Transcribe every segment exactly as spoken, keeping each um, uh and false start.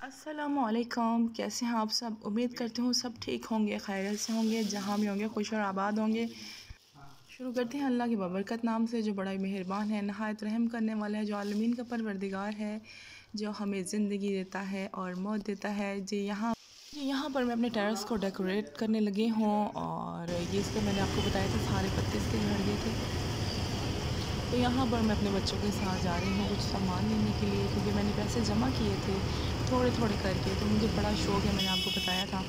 अस्सलामुअलैकुम, कैसे हैं आप सब। उम्मीद करती हूँ सब ठीक होंगे, खैरियत से होंगे, जहाँ भी होंगे खुश और आबाद होंगे। शुरू करते हैं अल्लाह की बबरकत नाम से, जो बड़ा ही मेहरबान है, नहायत रहम करने वाला है, जो आलमीन का परवरदिगार है, जो हमें ज़िंदगी देता है और मौत देता है। जी यहाँ जी यहाँ पर मैं अपने टेरेस को डेकोरेट करने लगी हूँ और ये इसके मैंने आपको बताया था सारे पत्ते इसके झड़ गए थे। तो यहाँ पर मैं अपने बच्चों के साथ जा रही हूँ कुछ सामान लेने के लिए, क्योंकि मैंने पैसे जमा किए थे थोड़े थोड़े करके। तो मुझे बड़ा शौक़ है, मैंने आपको बताया था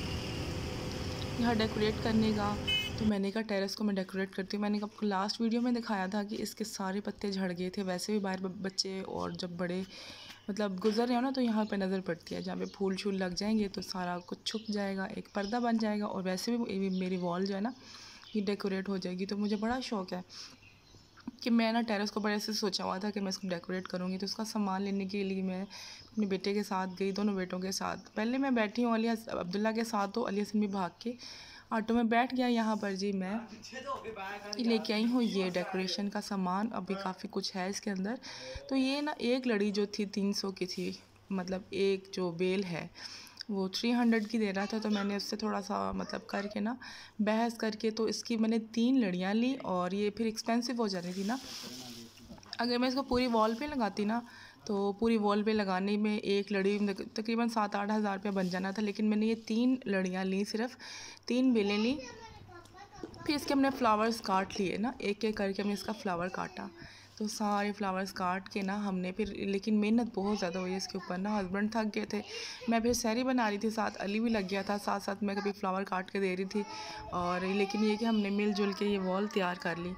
यहाँ डेकोरेट करने का। तो मैंने कहा टेरेस को मैं डेकोरेट करती हूँ। मैंने आपको लास्ट वीडियो में दिखाया था कि इसके सारे पत्ते झड़ गए थे। वैसे भी बाहर बच्चे और जब बड़े मतलब गुजर रहे हो ना, तो यहाँ पे नज़र पड़ती है, जहाँ पे फूल शूल लग जाएंगे तो सारा कुछ छुप जाएगा, एक पर्दा बन जाएगा। और वैसे भी मेरी वॉल जो है ना ये डेकोरेट हो जाएगी। तो मुझे बड़ा शौक़ है कि मैं ना टेरेस को बड़े से सोचा हुआ था कि मैं इसको डेकोरेट करूँगी। तो उसका सामान लेने के लिए मैं अपने बेटे के साथ गई, दोनों बेटों के साथ। पहले मैं बैठी हूँ अली अब्दुल्ला के साथ, तो अली हसन भी भाग के ऑटो में बैठ गया। यहाँ पर जी मैं लेके आई हूँ ये डेकोरेशन का सामान। अभी काफ़ी कुछ है इसके अंदर। तो ये ना एक लड़ी जो थी तीन सौ की थी, मतलब एक जो बेल है वो थ्री हंड्रेड की दे रहा था। तो मैंने उससे थोड़ा सा मतलब करके ना बहस करके तो इसकी मैंने तीन लड़ियाँ ली। और ये फिर एक्सपेंसिव हो जानी थी ना, अगर मैं इसको पूरी वॉल पे लगाती ना तो पूरी वॉल पे लगाने में एक लड़ी तकरीबन सात आठ हज़ार रुपया बन जाना था। लेकिन मैंने ये तीन लड़ियाँ ली, सिर्फ तीन बेलें ली। फिर इसके हमने फ्लावर्स काट लिए ना, एक एक करके हमने इसका फ्लावर काटा। तो सारे फ्लावर्स काट के ना हमने फिर, लेकिन मेहनत बहुत ज़्यादा हुई इसके ऊपर ना, हस्बैंड थक गए थे, मैं फिर सहरी बना रही थी, साथ अली भी लग गया था, साथ साथ मैं कभी फ्लावर काट के दे रही थी। और लेकिन ये कि हमने मिलजुल के ये वॉल तैयार कर ली।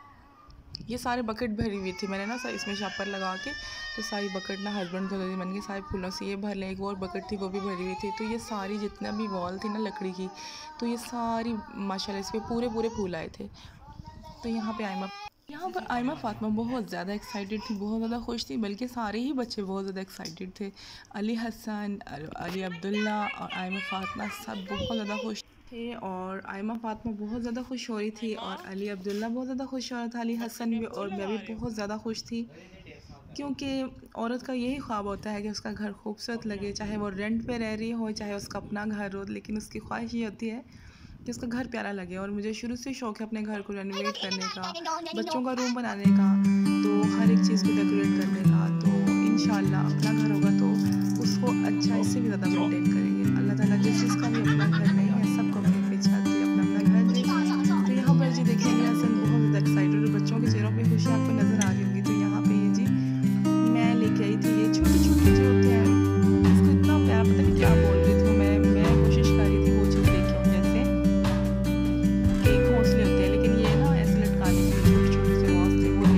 ये सारे बकेट भरी हुई थी मैंने ना इसमें शापर लगा के, तो सारी बकेट ना हस्बैंड को दे दी। मैंने कहा सारे फूलों से ये भर लें। एक और बकेट थी वो भी भरी हुई थी। तो ये सारी जितना भी वॉल थी ना लकड़ी की, तो ये सारी माशाल्लाह इस पर पूरे पूरे फूल आए थे। तो यहाँ पे आयमा यहाँ पर आयमा फ़ातिमा बहुत ज़्यादा एक्साइटेड थी, बहुत ज़्यादा खुश थी, बल्कि सारे ही बच्चे बहुत ज़्यादा एक्साइटेड थे। अली हसन, अली अब्दुल्ला और आयमा फ़ातिमा सब बहुत ज़्यादा खुश थे। और आयमा फ़ातिमा बहुत ज़्यादा खुश हो रही थी और अली अब्दुल्ला बहुत ज़्यादा खुश हो रहा था, अली हसन भी, और मैं भी बहुत ज़्यादा खुश थी। क्योंकि औरत का यही ख्वाब होता है कि उसका घर खूबसूरत लगे, चाहे वो रेंट पे रह रही हो, चाहे उसका अपना घर हो, लेकिन उसकी ख्वाहिश ये होती है कि उसका घर प्यारा लगे। और मुझे शुरू से शौक़ है अपने घर को रेनोवेट करने का, बच्चों का रूम बनाने का, तो हर एक चीज़ को डेकोरेट करने का। तो इंशाल्लाह अपना घर होगा तो उसको अच्छा, इससे भी ज़्यादा मेंटेन करेंगे। अल्लाह ताला जिस चीज़ का भी अपना घर नहीं है, सबको अपनी अपनी छत है, अपना अपना घर दे। तो यहाँ पर जी देखिए अली हसन बहुत ज़्यादा एक्साइटेड, बच्चों के चेहरों पर खुशी आपको नज़र आ रही होगी। तो यहाँ पर ये जी मैं लेके आई थी, ये छोटे छोटे जो होते हैं, इसको इतना प्यारा, पता नहीं क्या बोल रही थी मैं मैं कोशिश कर रही थी वो चीज़ लेके आऊँ, जैसे एक घोंसले होते हैं, लेकिन ये ना ऐसे लटकाने के लिए छोटे छोटे से घोंस थे, वो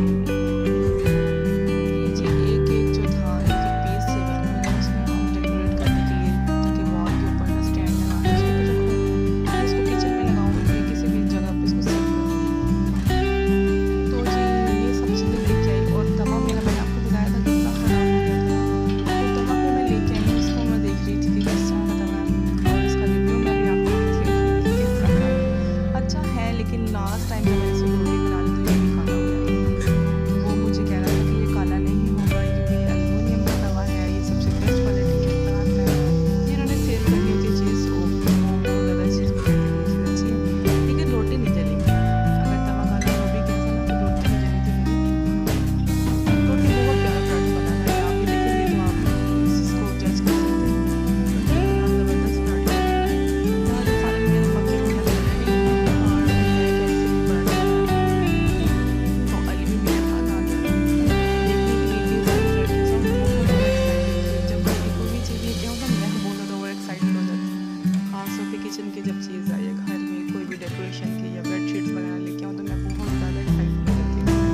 ये जी एक एक जो था एक एक पीस से मैंने उसमें डेकोरेट करने के लिए, ताकि वॉल के ऊपर ना स्टैंड लगा के उसके ऊपर रखूँ, मैं इसको किचन में लगाऊँगी, किसी भी जगह पे इसको सेट करूँगी। तो जी ये सब चीज़ें लेके आई। और तवा मेरा, मैंने आपको बताया था कितना ख़राब हो गया था, तो तवा पे मैं लेके आई हूँ, उसको मैं देख रही थी कि किस तरह का तवा है, और इसका रिव्यू मैं भी आपको देख रही थी कि किस तरह का अच्छा है। लेकिन लास्ट टाइम जब मैंने इसको रोटी बना ली तो ये भी काला हो गया था। वो मुझे कह रहा था कि ये काला नहीं होगा, क्योंकि ये एल्युमिनियम का तवा है, ये सबसे बेस्ट क्वालिटी के साथ है, जिन्होंने सेल करनी होती चीज़ वो बहुत ज़्यादा चीज़ मुझे चीज़ अच्छी है, लेकिन रोटी नहीं जली। अगर तवा काला हो भी गया था ना तो रोटी नहीं जली थी मेरी। रोटी बहुत प्यारा पराठा बना है, आप भी देखेंगे तो आप इसको जज कर सकते हैं। ज़बरदस्त पराठा बना है। बहुत सारे मेरे फंक्शन में लगे और मैं कैसे भी पराठा बनाती, तो अली भी मेरे साथ आ गया देखने के लिए कि सारी लड़कियों से बहुत ज़्यादा एक्साइटेड। जब लड़की को भी चीज़ लेके आओ ना, मैं बहुत ज़्यादा ओवर एक्साइटेड हो जाती हूँ, खासतौर पे किचन की जब चीज़ आए, घर में कोई भी डेकोरेशन की या बेडशीट्स वगैरह लेके आओ तो मैं बहुत ज़्यादा एक्साइटेड हो जाती हूँ।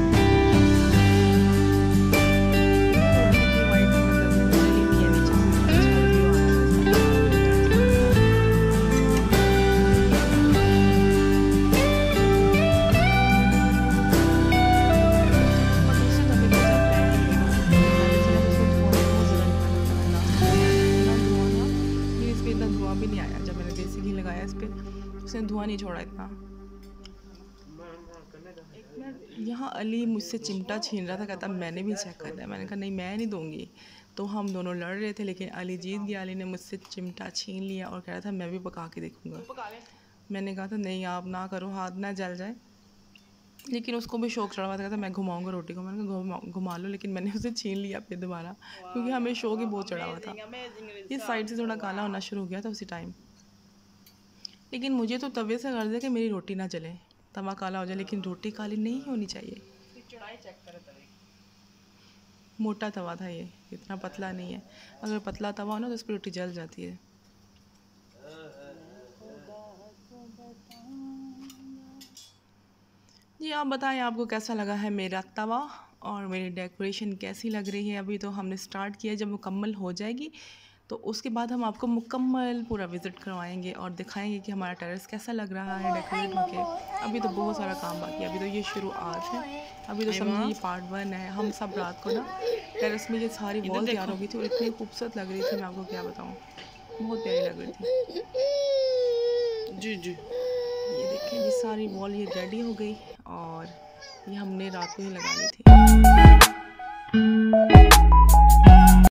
रोटी वाइट मतलब जली नहीं है नीचे से, अच्छा रिव्यू आ रहा है। इस पर इतना धुआं भी नहीं आया, जब मैंने देसी घी लगाया इस पर उसने धुआं नहीं छोड़ा इतना। यहाँ अली मुझसे चिमटा छीन रहा था, कहता मैंने भी चेक करना है। मैंने कहा नहीं मैं नहीं दूँगी, तो हम दोनों लड़ रहे थे, लेकिन अली जीत गया। अली ने मुझसे चिमटा छीन लिया और कह रहा था मैं भी पका के देखूँगा। मैंने कहा था नहीं आप ना करो, हाथ ना जल जाए, लेकिन उसको भी शौक चढ़ा हुआ था, कहता मैं घुमाऊंगा रोटी को। मैंने कहा घुमा घुमा लो, लेकिन मैंने उसे छीन लिया फिर दोबारा, क्योंकि हमें शौक ही बहुत चढ़ा हुआ था। ये साइड से थोड़ा काला होना शुरू हो गया था उसी टाइम। लेकिन मुझे तो तवे से गर्ज है कि मेरी रोटी ना जले, तवा काला हो जाए लेकिन रोटी काली नहीं होनी चाहिए। मोटा तवा था ये, इतना पतला नहीं है। अगर पतला तवा हो ना तो उस पर रोटी जल जाती है। जी आप बताएं आपको कैसा लगा है मेरा तवा और मेरी डेकोरेशन कैसी लग रही है। अभी तो हमने स्टार्ट किया, जब मुकम्मल हो जाएगी तो उसके बाद हम आपको मुकम्मल पूरा विज़िट करवाएंगे और दिखाएंगे कि हमारा टेरेस कैसा लग रहा है डेकोरेट होके। अभी तो बहुत सारा काम बाकी है, अभी तो ये शुरुआत है। अभी तो समझिए ये पार्ट वन है। हम सब रात को ना टेरेस में ये सारी वॉल तैयार हो गई थी और इतनी खूबसूरत लग रही थी, मैं आपको क्या बताऊँ, बहुत प्यारी लग रही थी। जी जी ये देखें, ये सारी वॉल ये रेडी हो गई और ये हमने रात को ही लगा ली थी।